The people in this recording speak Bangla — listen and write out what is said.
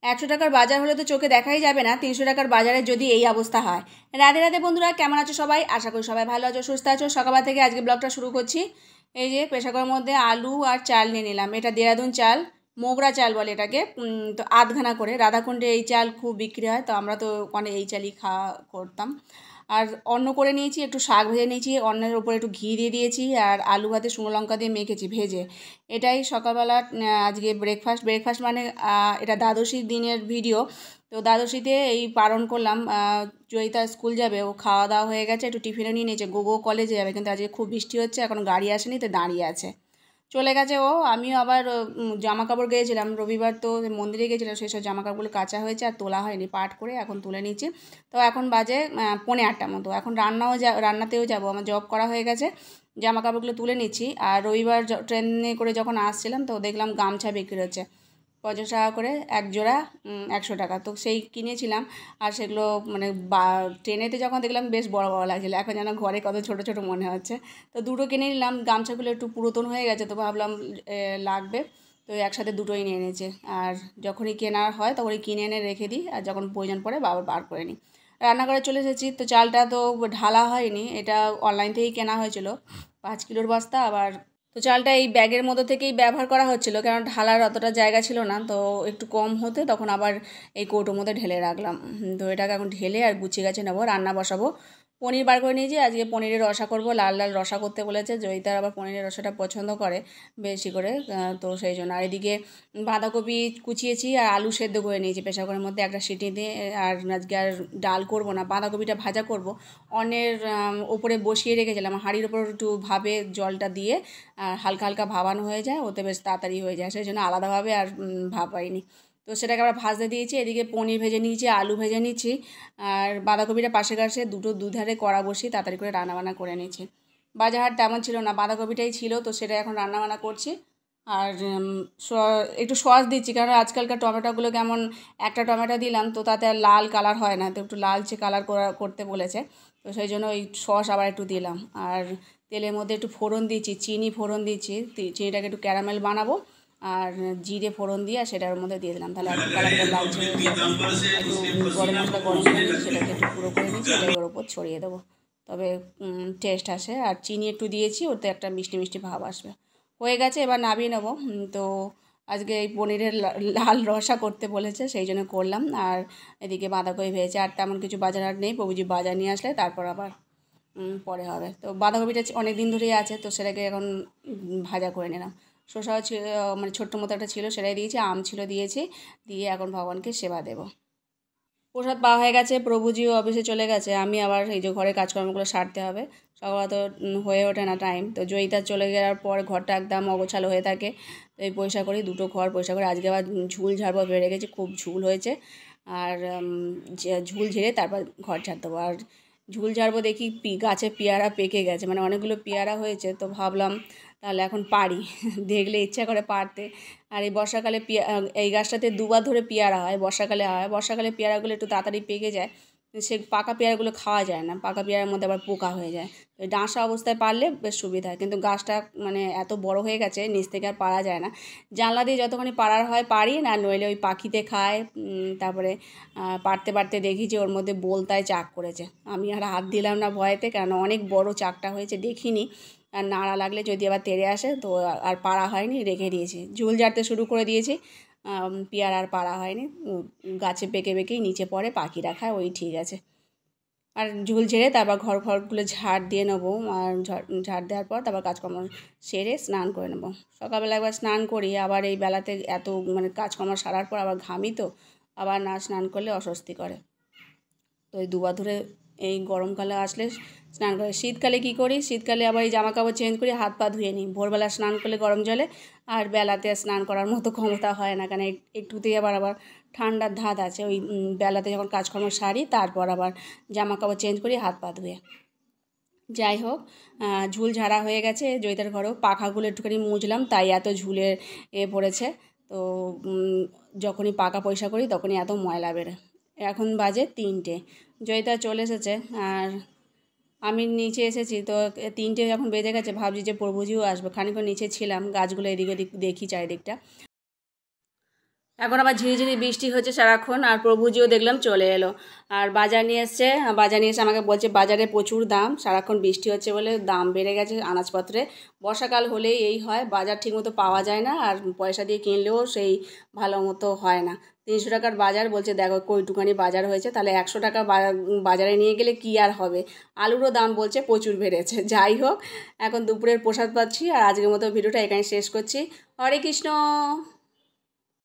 100 টাকার বাজার হলে তো চোখে দেখাই যাবে না, 300 টাকার বাজারে যদি এই অবস্থা হয়। রাধে রাধে বন্ধুরা, কেমন আছো সবাই? আশা করি সবাই ভালো আছো, সুস্থ আছো। সকালবেলা থেকে আজকে ব্লগটা শুরু করছি। এই যে প্রেসার কুকারের মধ্যে আলু আর চাল নিয়ে নিলাম। এটা দেরাদুন চাল, মোগরা চাল বলে এটাকে। তো আধখানা করে, রাধাকুণ্ডে এই চাল খুব বিক্রি হয়, তো আমরা তো ওখানে এই চালই খাওয়া করতাম। আর অন্ন করে নিয়েছি, একটু শাক ভেজে নিয়েছি, অন্নের উপরে একটু ঘি দিয়ে দিয়েছি, আর আলু ভাতে শুকনো লঙ্কা দিয়ে মেখেছি ভেজে। এটাই সকালবেলা আজকে ব্রেকফাস্ট মানে এটা দ্বাদশীর দিনের ভিডিও। তো দ্বাদশীতে এই পালন করলাম। জয়িতা স্কুল যাবে, ও খাওয়া দাওয়া হয়ে গেছে, একটু টিফিনও নিয়ে নিয়েছে। গোগো কলেজে যাবে, কিন্তু আজকে খুব বৃষ্টি হচ্ছে, এখন গাড়ি আসেনি, তো দাঁড়িয়ে আছে, চলে গেছে ও। আমিও আবার জামা কাপড় গিয়েছিলাম, রবিবার তো মন্দিরে গিয়েছিলাম, সেই সব জামা কাপড়গুলো কাচা হয়েছে আর তোলা হয়নি, পাট করে এখন তুলে নিচ্ছি। তো এখন বাজে 8:45 মতো। এখন রান্নাতেও যাব, আমার জব করা হয়ে গেছে, জামা কাপড়গুলো তুলে নিচ্ছি। আর রবিবার ট্রেনে করে যখন আসছিলাম, তো দেখলাম গামছা বিক্রি হচ্ছে 50 টাকা করে এক জোড়া, 100 টাকা। তো সেই কিনেছিলাম। আর সেগুলো মানে ট্রেনেতে যখন দেখলাম বেশ বড় বড় লাগছিলো, এখন যেন ঘরে কত ছোট ছোট মনে হচ্ছে। তো দুটো কিনে নিলাম। গামছাগুলো একটু পুরাতন হয়ে গেছে, তো ভাবলাম লাগবে, তো একসাথে দুটোই নিয়ে এনেছে। আর যখনই কেনার হয় তখনই কিনে এনে রেখে দিই, আর যখন প্রয়োজন পড়ে বাবার বার করে নিই। রান্নাঘরে চলে এসেছি। তো চালটা তো ঢালা হয়নি, এটা অনলাইন থেকেই কেনা হয়েছিল, 5 কিলোর বস্তা। আবার তো চালটা এই ব্যাগের মধ্যে থেকেই ব্যবহার করা হচ্ছিলো, কারণ ঢালার অতটা জায়গা ছিল না, তো একটু কম হতে তখন আবার এই কৌটোর মধ্যে ঢেলে রাখলাম। তো এটাকে এখন ঢেলে আর গুছিয়ে গাছে নেবো, রান্না বসাবো। পনির বার করে নিয়েছি, আজকে পনিরের রসা করব, লাল লাল রসা করতে বলেছে। জয়িতার আবার পনিরের রসাটা পছন্দ করে বেশি করে, তো সেই জন্য। আর এদিকে বাঁধাকপি কুচিয়েছি আর আলু সেদ্ধ করে নিয়েছি প্রেসার কুকারের মধ্যে একটা সিটি দিয়ে। আর আজকে আর ডাল করব না, বাঁধাকপিটা ভাজা করব। অন্যের ওপরে বসিয়ে রেখেছিলাম, হাঁড়ির ওপর একটু ভাবে জলটা দিয়ে হালকা হালকা ভাবানো হয়ে যায়, ওতে বেশ তাড়াতাড়ি হয়ে যায়, সেই জন্য আলাদাভাবে আর ভাপাইনি। তো সেটাকে আবার ভাজতে দিয়েছি। এদিকে পনির ভেজে নিয়েছি, আলু ভেজে নিচ্ছি, আর বাঁধাকপিটা পাশে কাছে দুধারে কড়া বসিয়ে তাড়াতাড়ি করে রান্নাবান্না করে নিচ্ছি। বাজার হাট তেমন ছিল না, বাঁধাকপিটাই ছিল, তো সেটা এখন রান্নাবান্না করছি। আর একটু সস দিচ্ছি, কারণ আজকালকার টমেটোগুলো কেমন, একটা টমেটো দিলাম তো তাতে আর লাল কালার হয় না, তো একটু লালচে কালার করতে বলেছে, তো সেই জন্য ওই সস আবার একটু দিলাম। আর তেলের মধ্যে একটু ফোড়ন দিচ্ছি, চিনি ফোড়ন দিচ্ছি, চিনিটাকে একটু ক্যারামেল বানাবো, আর জিরে ফোড়ন দিয়ে সেটার মধ্যে দিয়ে দিলাম, তাহলে একটু কালারটা লালচে হয়ে যাবে। একটু গরম মশলা গরম করে নিয়েছি, সেটাকে একটু গুঁড়ো করে নিয়েছি, এটাই ওর ওপর ছড়িয়ে দেবো, তবে টেস্ট আসে। আর চিনি একটু দিয়েছি, ওতে একটা মিষ্টি মিষ্টি ভাব আসবে। হয়ে গেছে, এবার নামিয়ে নেবো। তো আজকে এই পনিরের লাল রসা করতে বলেছে, সেই জন্য করলাম। আর এদিকে বাঁধাকপি ভেজেছে, আর তেমন কিছু বাজার হাট নেই, প্রভুজি বাজার নিয়ে আসলে তারপর আবার পরে হবে। তো বাঁধাকপিটা অনেক দিন ধরেই আছে, তো সেটাকে এখন ভাজা করে নিলাম। শসাও ছিল, মানে ছোট্ট মতো একটা ছিল, সেটাই দিয়েছি, আম ছিল দিয়েছি, দিয়ে এখন ভগবানকে সেবা দেবো। প্রসাদ পাওয়া হয়ে গেছে, প্রভুজিও অফিসে চলে গেছে, আমি আবার এই যে ঘরে কাজকর্মগুলো সারতে হবে। সকালে তো হয়ে ওঠে না টাইম। তো জয়িতা চলে যাওয়ার পর ঘরটা একদম অগোছালো হয়ে থাকে, তো এই পরিষ্কার করি, দুটো ঘর পরিষ্কার করে। আজকে আবার ঝুল ঝাড়বো, বেড়ে গেছে, খুব ঝুল হয়েছে। আর ঝুল ঝেড়ে তারপর ঘর ঝাড় দেবো। আর ঝুল ঝাড়বো, দেখি গাছে পেয়ারা পেকে গেছে, মানে অনেকগুলো পেয়ারা হয়েছে, তো ভাবলাম তাহলে এখন পারি দেখলে ইচ্ছা করে পারতে। আর এই বর্ষাকালে এই গাছটাতে দুবার ধরে পেয়ারা হয়, বর্ষাকালে হয়, বর্ষাকালে পেয়ারাগুলো একটু তাড়াতাড়ি পেকে যায়, সে পাকা পেয়ারাগুলো খাওয়া যায় না, পাকা পেয়ারার মধ্যে আবার পোকা হয়ে যায়। তো ডাঁসা অবস্থায় পারলে বেশ সুবিধা হয়, কিন্তু গাছটা মানে এত বড় হয়ে গেছে, নিচ থেকে আর পারা যায় না। জানলা দিয়ে যতক্ষণই পারার হয় পারি, না নইলে ওই পাখিতে খায়। তারপরে পারতে পারতে দেখি যে ওর মধ্যে বোলতায় চাক করেছে, আমি আর হাত দিলাম না ভয়েতে, কারণ অনেক বড় চাকটা হয়েছে, দেখিনি। আর নাড়া লাগলে যদি আবার তেড়ে আসে, তো আর পাড়া হয়নি, রেখে দিয়েছি। ঝুল ঝাড়তে শুরু করে দিয়েছি, পেয়ারা আর পাড়া হয়নি, গাছে পেকে পেকেই নিচে পড়ে, পাখিরা খায়, ওই ঠিক আছে। আর ঝুল ঝেড়ে তারপর ঘরগুলো ঝাড় দিয়ে নেবো, আর ঝাড় দেওয়ার পর তারপর কাজকর্ম সেরে স্নান করে নেবো। সকালবেলা একবার স্নান করি, আবার এই বেলাতে এত মানে কাজকর্ম সারার পর আবার ঘামি, তো আবার না স্নান করলে অস্বস্তি করে। তো এই দুবার ধরে এই গরমকালে আসলে স্নান করি। শীতকালে কী করি, শীতকালে আবার এই জামা কাপড় চেঞ্জ করি, হাত পা ধুয়ে নিই। ভোরবেলা স্নান করলে গরম জলে, আর বেলাতে স্নান করার মতো ক্ষমতা হয় না, কারণ একটুতেই আবার ঠান্ডার ধাত আছে। ওই বেলাতে যখন কাজকর্ম সারি, তারপর আবার জামা কাপড় চেঞ্জ করি হাত পা ধুয়ে। যাই হোক, ঝুল ঝাড়া হয়ে গেছে। জয়িতার ঘরেও পাখাগুলো একটুখানি মুছলাম, তাই এত ঝুলের পড়েছে। তো যখনই পাকা পরিষ্কার করি তখনই এত ময়লা বেরোয়। এখন বাজে 3টে, জয়িতা চলে এসেছে, আর আমি নিচে এসেছি। তো 3টে যখন বেজে গেছে, ভাবছি যে প্রভুজিও আসবে, খানিকক্ষণ নিচে ছিলাম, গাছগুলো এদিক ওদিক দেখি চারিদিকটা। এখন আবার ঝিরিঝিরি বৃষ্টি হচ্ছে সারাক্ষণ, আর প্রভুজিও দেখলাম চলে এলো। আর বাজার নিয়ে এসছে, আমাকে বলছে বাজারে প্রচুর দাম, সারাক্ষণ বৃষ্টি হচ্ছে বলে দাম বেড়ে গেছে আনাজপত্রে। বর্ষাকাল হলেই এই হয়, বাজার ঠিকমতো পাওয়া যায় না, আর পয়সা দিয়ে কিনলেও সেই ভালো মতো হয় না। 300 টাকার বাজার, বলছে দেখো কইটুকানি বাজার হয়েছে, তাহলে 100 টাকা বাজারে নিয়ে গেলে কি আর হবে। আলুরও দাম বলছে প্রচুর বেড়েছে। যাই হোক, এখন দুপুরের প্রসাদ পাচ্ছি, আর আজকের মতো ভিডিওটা এখানে শেষ করছি। হরে কৃষ্ণ।